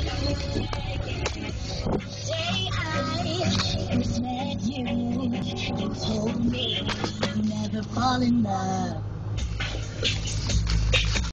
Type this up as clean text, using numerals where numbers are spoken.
Day I first met you, you told me you never fall in love.